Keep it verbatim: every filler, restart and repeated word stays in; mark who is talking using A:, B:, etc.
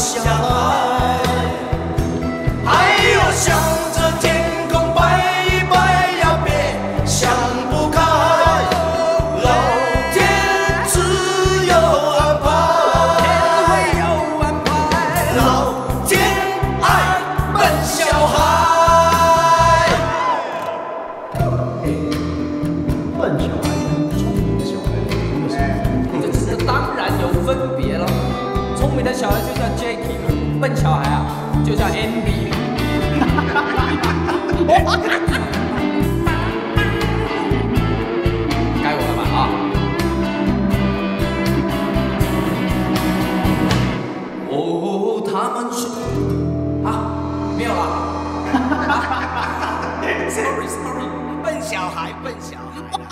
A: 小孩，还有想着天空拜一拜呀，别想不开，老天自有安排，老天爱笨小孩。
B: 笨小孩跟聪明的小孩有什么？
C: 这这当然有分别了。聪明的小孩就叫 Jackie 嘛，笨小孩啊就叫 Andy。该我了吧啊？哦，他们说啊，没有了。Sorry Sorry，笨小孩笨小孩。